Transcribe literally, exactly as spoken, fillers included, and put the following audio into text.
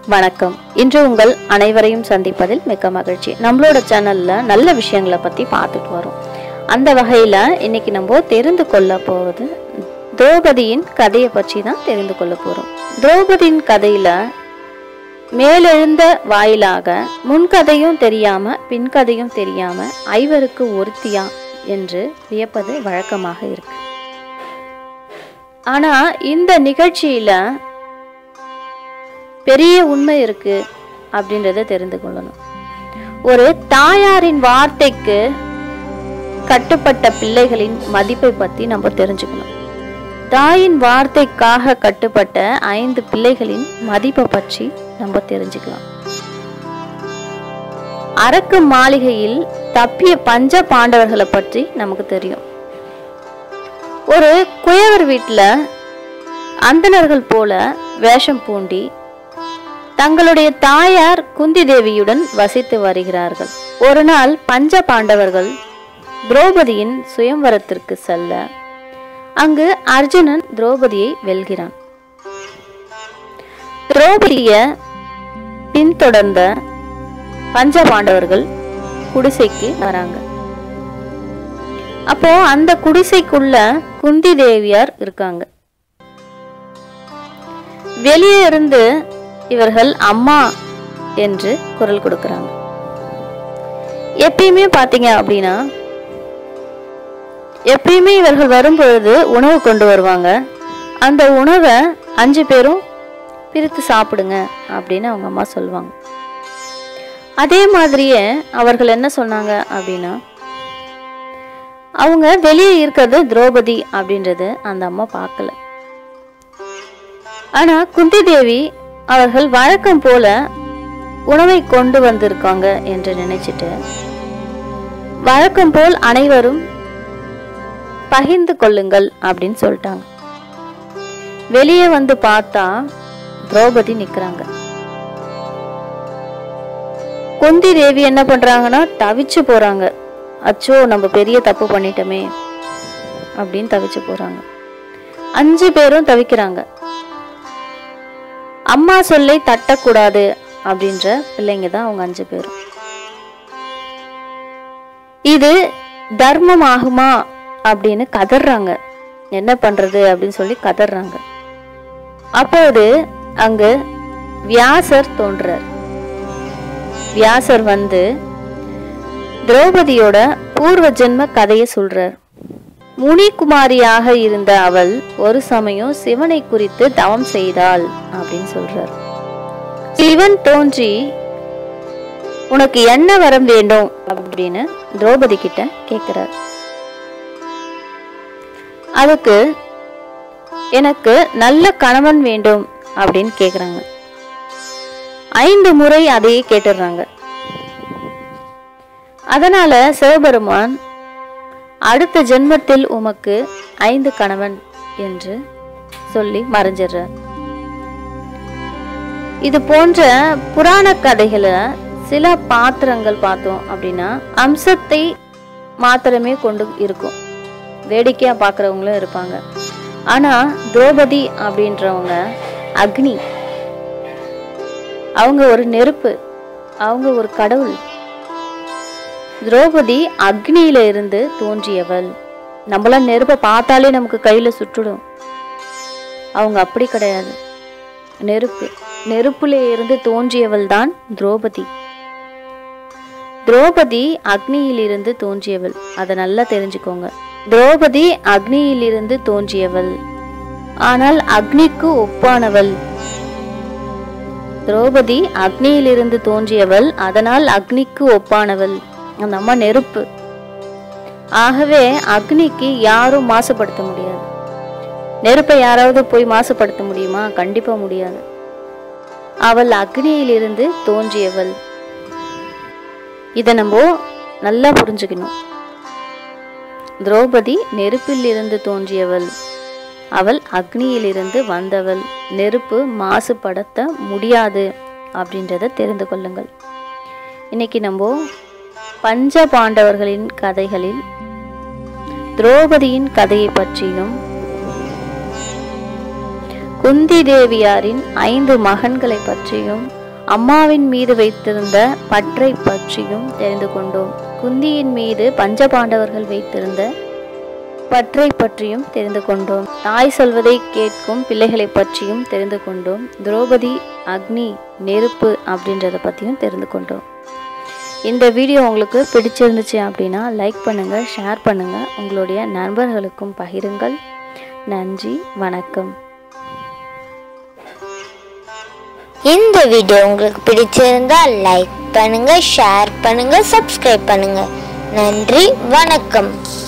வணக்கம். இன்று உங்கள் அனைவரையும் சந்திப்பதில் மிக்க மகிழ்ச்சி. நம்மளோட சேனல்ல நல்ல விஷயங்களை பத்தி பார்த்துட்டு வரோம். அந்த வகையில இன்னைக்கு நம்ம தெரிந்து கொள்ள போவது திரௌபதியின் கதையை பற்றி தான் தெரிந்து கொள்ள போறோம். திரௌபதியின் கதையில மேலெழுந்த வாயிலாக முன்கதையும் தெரியாம பின்கதையும் தெரியாம ஐவருக்கு ஒருத்தியா என்று வியப்பது வழக்கமாக இருக்கு. ஆனா இந்த நிகழ்ச்சியில பெரிய உண்மை இருக்கு அப்படின்றத தெரிந்து கொள்ளணும். ஒரு தாயாரின் வார்த்தைக்கு கட்டுப்பட்ட பிள்ளைகளின் மதிப்பை பத்தி நம்ம தெரிஞ்சுக்கணும். தாயின் வார்த்தைக்காக கட்டுப்பட்ட ஐந்து பிள்ளைகளின் மதிப்பை பற்றி நம்ம தெரிஞ்சுக்கலாம். அரக்கு மாளிகையில் தப்பிய பஞ்ச பாண்டவர்களை பற்றி நமக்கு தெரியும். ஒரு குயவர் வீட்டுல அந்தணர்கள் போல வேஷம் பூண்டி தங்களுடைய தாயார் குந்தி தேவியுடன் வசித்து வருகிறார்கள். ஒரு நாள் பஞ்ச பாண்டவர்கள் திரௌபதியின் சுயம்வரத்திற்கு செல்ல அங்கு அர்ஜுனன் திரௌபதியை வெல்கிறான். திரௌபதிய பின்தொடர்ந்த பஞ்ச பாண்டவர்கள் குடிசைக்கு வராங்க. அப்போ அந்த குடிசைக்குள்ள குந்தி தேவியார் இருக்காங்க. வெளியே இருந்து இவர்கள் அம்மா என்று குரல் கொடுக்கிறாங்க. எப்பயுமே பாத்தீங்க அப்படின்னா எப்பயுமே இவர்கள் வரும்பொழுது உணவு கொண்டு வருவாங்க. அந்த உணவை அஞ்சு பேரும் பிரித்து சாப்பிடுங்க அப்படின்னு அவங்க அம்மா சொல்லுவாங்க. அதே மாதிரியே அவர்கள் என்ன சொன்னாங்க அப்படின்னா, அவங்க வெளியே இருக்கிறது திரௌபதி அப்படின்றது அந்த அம்மா பார்க்கல. ஆனா குந்தி தேவி அவர்கள் வழக்கம் போல உணவை கொண்டு வந்திருக்காங்க என்று நினைச்சிட்டு வழக்கம் போல் அனைவரும் பகிர்ந்து கொள்ளுங்கள் அப்படின்னு சொல்லிட்டாங்க. வெளியே வந்து பார்த்தா திரௌபதி நிக்கிறாங்க. குந்தி தேவி என்ன பண்றாங்கன்னா தவிச்சு போறாங்க. அச்சோ நம்ம பெரிய தப்பு பண்ணிட்டோமே அப்படின்னு தவிச்சு போறாங்க. அஞ்சு பேரும் தவிக்கிறாங்க. அம்மா சொல்லை தட்டக்கூடாது அப்படின்ற பிள்ளைங்க தான் அவங்க அஞ்சு பேரும். இது தர்மம் ஆகுமா அப்படின்னு கதறாங்க. என்ன பண்றது அப்படின்னு சொல்லி கதறாங்க. அப்போது அங்கு வியாசர் தோன்றார். வியாசர் வந்து திரௌபதியோட பூர்வ ஜென்ம கதையை சொல்றார். முனிகுமாரியாக இருந்த அவள் ஒரு சமயம் சிவனை குறித்து தவம் செய்தாள் அப்படின்னு சொல்றார். சிவன் தோன்றி உனக்கு என்ன வரம் வேண்டும் அப்படின்னு திரௌபதி கிட்ட கேட்கிறார். அதுக்கு எனக்கு நல்ல கணவன் வேண்டும் அப்படின்னு கேக்குறாங்க. ஐந்து முறை அதையே கேட்டுடுறாங்க. அதனால சிவபெருமான் அடுத்த ஜென்மத்தில் உமக்கு ஐந்து கணவன் என்று சொல்லி மறைஞ்சிடுறார். இது போன்ற புராண கதைகளை சில பாத்திரங்கள் பார்த்தோம் அப்படின்னா அம்சத்தை மாத்திரமே கொண்டு இருக்கும். வேடிக்கையா பாக்குறவங்களும் இருப்பாங்க. ஆனா திரௌபதி அப்படின்றவங்க அக்னி, அவங்க ஒரு நெருப்பு, அவங்க ஒரு கடவுள். திரௌபதி அக்னியில இருந்து தோன்றியவள். நம்மளாம் நெருப்பை பார்த்தாலே நமக்கு கையில சுட்டுடும். அவங்க அப்படி கிடையாது. நெருப்பு, நெருப்புல இருந்து தோன்றியவள் தான் திரௌபதி. திரௌபதி அக்னியிலிருந்து தோன்றியவள். அதை நல்லா தெரிஞ்சுக்கோங்க. திரௌபதி அக்னியிலிருந்து தோன்றியவள், ஆனால் அக்னிக்கு ஒப்பானவள். திரௌபதி அக்னியிலிருந்து தோன்றியவள், அதனால் அக்னிக்கு ஒப்பானவள். அந்த அம்மா நெருப்பு. ஆகவே அக்னிக்கு யாரும் மாசுபடுத்த முடியாது. நெருப்பை யாராவது போய் மாசுபடுத்த முடியுமா? கண்டிப்பா முடியாது. அவள் அக்னியிலிருந்து தோன்றியவள். இதை நம்ம நல்லா புரிஞ்சுக்கணும். திரௌபதி நெருப்பில் இருந்து தோன்றியவள், அவள் அக்னியிலிருந்து வந்தவள். நெருப்பு மாசுபடுத்த முடியாது அப்படின்றத தெரிந்து கொள்ளுங்கள். இன்னைக்கு நம்ம பஞ்ச பாண்டவர்களின் கதைகளில் திரௌபதியின் கதையை பற்றியும் குந்தி தேவியாரின் ஐந்து மகன்களை பற்றியும் அம்மாவின் மீது வைத்திருந்த பற்றை பற்றியும் தெரிந்து கொண்டோம். குந்தியின் மீது பஞ்சபாண்டவர்கள் வைத்திருந்த பற்றை பற்றியும் தெரிந்து கொண்டோம். தாய் சொல்வதை கேட்கும் பிள்ளைகளை பற்றியும் தெரிந்து கொண்டோம். திரௌபதி அக்னி நெருப்பு அப்படின்றத பற்றியும் தெரிந்து கொண்டோம். இந்த வீடியோ உங்களுக்கு பிடிச்சிருந்துச்சு அப்படின்னா லைக் பண்ணுங்கள், ஷேர் பண்ணுங்கள், உங்களுடைய நண்பர்களுக்கும் பகிருங்கள். நன்றி, வணக்கம். இந்த வீடியோ உங்களுக்கு பிடிச்சிருந்தா லைக் பண்ணுங்க, ஷேர் பண்ணுங்க, சப்ஸ்கிரைப் பண்ணுங்க. நன்றி, வணக்கம்.